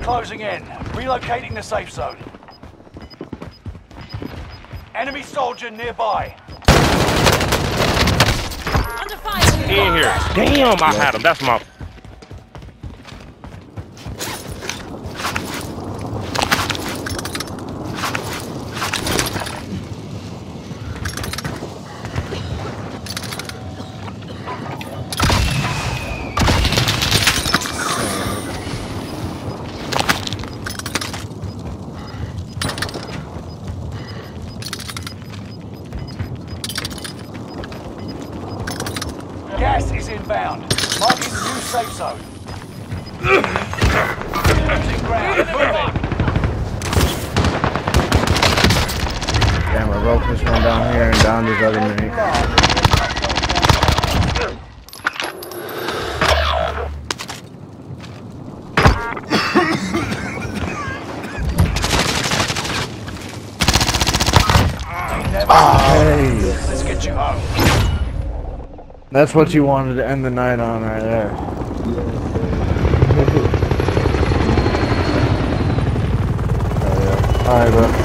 closing in. Relocating the safe zone. Enemy soldier nearby. Under fire. In here. Damn, I had him. That's my... Gas is inbound. Marking new safe zone. Losing ground. Moving. Damn, I broke this one down here and down this other mini. Hey. Let's get you home. That's what you wanted to end the night on right there. Oh, yeah. Alright, bro.